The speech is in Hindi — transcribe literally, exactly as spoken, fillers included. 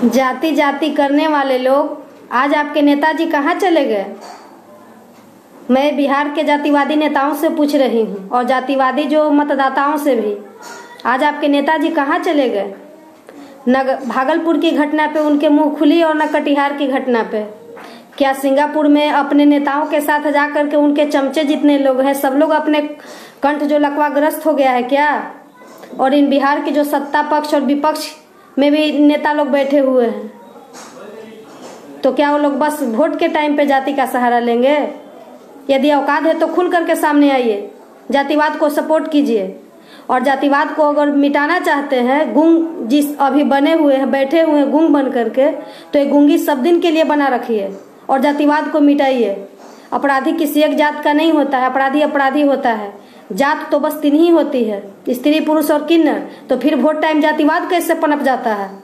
जाति जाति करने वाले लोग आज आपके नेताजी कहाँ चले गए? मैं बिहार के जातिवादी नेताओं से पूछ रही हूँ और जातिवादी जो मतदाताओं से भी, आज आपके नेताजी कहाँ चले गए? न भागलपुर की घटना पे उनके मुंह खुली और न कटिहार की घटना पे। क्या सिंगापुर में अपने नेताओं के साथ जा करके उनके चमचे जितने लोग हैं सब लोग अपने कंठ जो लकवाग्रस्त हो गया है क्या? और इन बिहार की जो सत्ता पक्ष और विपक्ष में भी नेता लोग बैठे हुए हैं, तो क्या वो लोग बस वोट के टाइम पे जाति का सहारा लेंगे? यदि औकात है तो खुल करके सामने आइए, जातिवाद को सपोर्ट कीजिए। और जातिवाद को अगर मिटाना चाहते हैं, गूंग जिस अभी बने हुए हैं, बैठे हुए हैं गूंग बन करके, तो एक गूंगी सब दिन के लिए बना रखिए और जातिवाद को मिटाइए। अपराधी किसी एक जात का नहीं होता है, अपराधी अपराधी होता है। जात तो बस तीन ही होती है, स्त्री पुरुष और किन्नर। तो फिर वोट टाइम जातिवाद कैसे पनप जाता है?